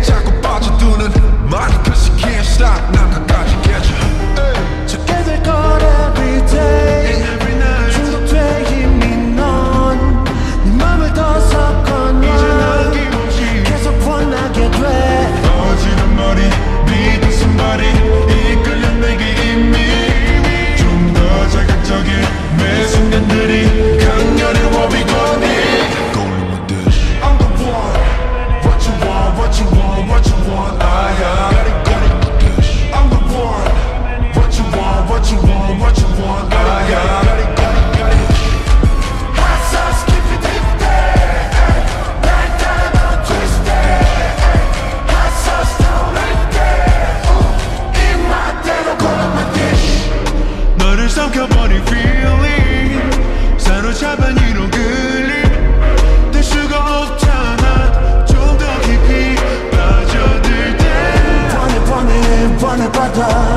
자꾸 빠져드는 money cause you can't stop 난 끝까지 깨져 찾게 될 걸 every day 중독돼 이미 넌네 맘을 더 섞어놔 계속 원하게 돼 꺼지는 머리 need somebody 이끌려 내게 이미 좀 더 자극적인 매 순간들이 강렬해 what we gon' need Going with this I'm the one What you want, what you want, what you want got it with this I'm the one What you want, what you want, what you want got it Hot sauce keep it deep there 날 따라 넌 twisted Hot sauce don't like that 입맛대로 걸어 my dish 너를 삼켜버린 feeling 사로잡은 이로 끌림 될 수가 없잖아 좀 더 깊이 빠져들 때 원해 받아